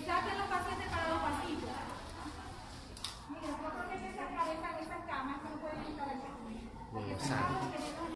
Saquen los pacientes para los pasillos. Mira, nosotros que se sacar esas camas que no pueden estar aquí.